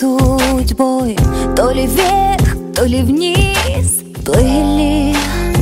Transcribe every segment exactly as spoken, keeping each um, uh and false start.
судьбой, то ли вверх, то ли вниз плыли.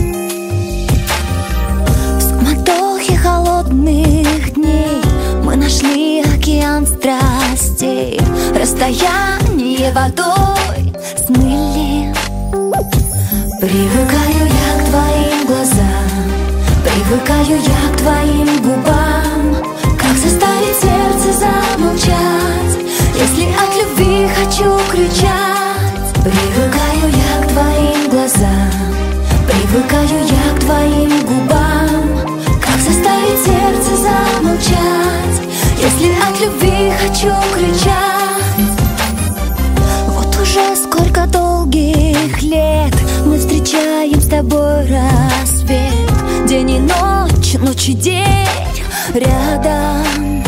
В суматохе холодных дней мы нашли океан страстей, расстояние водой смыли. Привыкаю я к твоим глазам, привыкаю я к твоим губам. Как заставить сердце замолчать, если от любви хочу кричать? Привыкаю я к твоим глазам, привыкаю я к твоим губам. Как заставить сердце замолчать, если от любви хочу кричать? Вот уже сколько долгих лет мы встречаем с тобой рассвет. День и ночь, ночь и день рядом.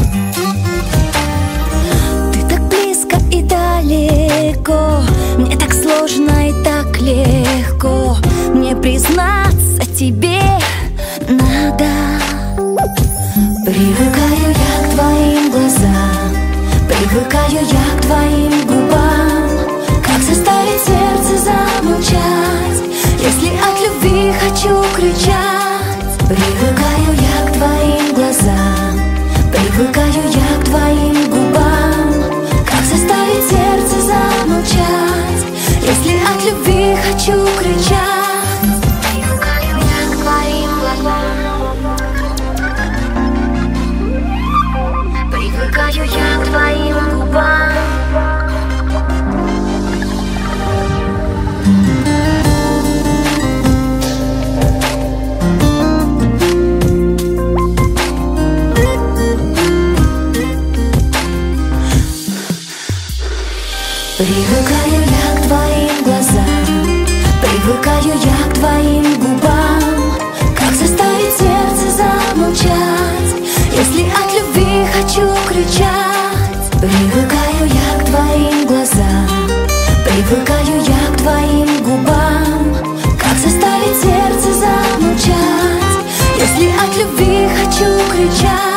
Ты так близко и далеко, мне так сложно и так легко. Мне признаться тебе надо. Привыкаю я к твоим глазам, привыкаю я к твоим губам. Как заставить сердце замолчать, если от любви хочу кричать? Привыкаю я к твоим глазам, привыкаю я к твоим губам. Как заставить сердце замолчать, если от любви хочу кричать? Привыкаю я к твоим глазам, привыкаю я к твоим губам. Привыкаю я к твоим глазам, привыкаю я к твоим губам. Как заставить сердце замолчать, если от любви хочу кричать? Привыкаю я к твоим глазам, привыкаю я к твоим губам. Как заставить сердце замолчать, если от любви хочу кричать?